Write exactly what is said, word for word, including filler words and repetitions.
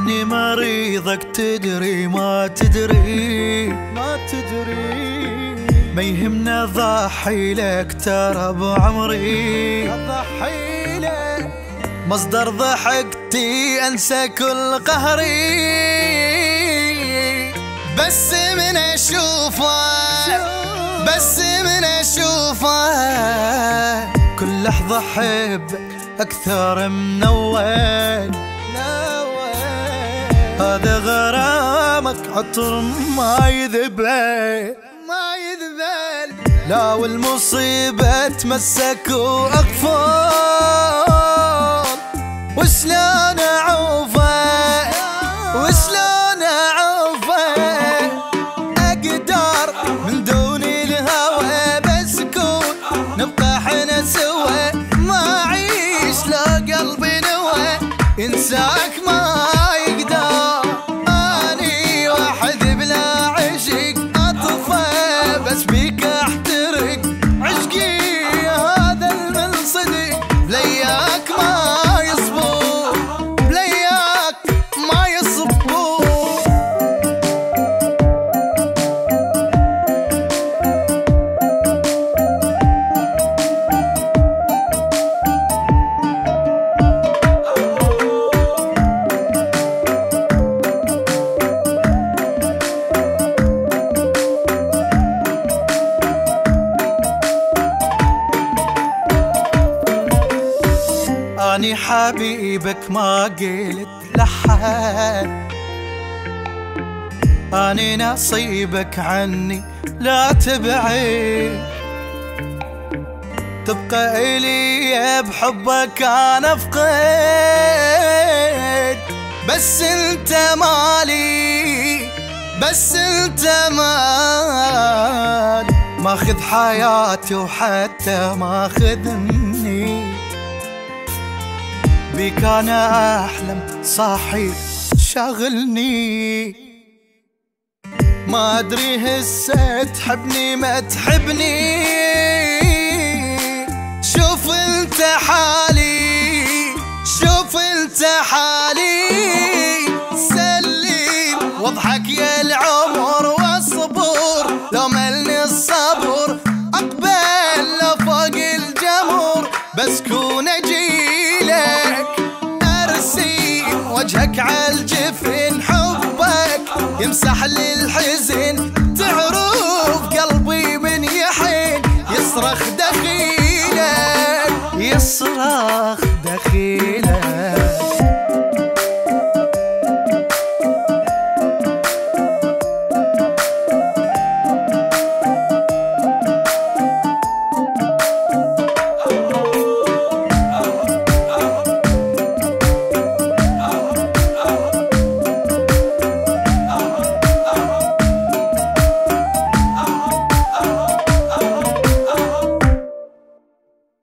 اني مريضك تدري ما تدري ما تدري ما يهمنا ضحي لك ترى بعمري اضحي لك مصدر ضحكتي انسى كل قهري بس من اشوفه بس من اشوفه كل لحظة احبك اكثر من اول هذا غرامك عطر ما يذبل ما يذبل لا والمصيبة تمسك واقفل وشلون اعوفه وشلون اعوفه اقدر من دون الهوى بسكون نبقى احنا سوا ما اعيش لو قلبي نوى انساك ما أني حبيبك ما قلت لحد أني نصيبك عني لا تبعد تبقى إلي بحبك أنا أفقد بس أنت مالي بس أنت مال ماخذ حياتي وحتى ماخذني بيك أنا أحلم صاحي شاغلني ما أدري هسه تحبني ما تحبني شوف أنت حالي شوف أنت حالي سلم واضحك يا العمر واصبر لو ملني الصبر أقبل لفوق الجمر بس كون أجيلك أرسم وجهك عالجفن حبك يمسح لي الحزن تعرف قلبي من يحن يصرخ دخيلك يصرخ دخيلك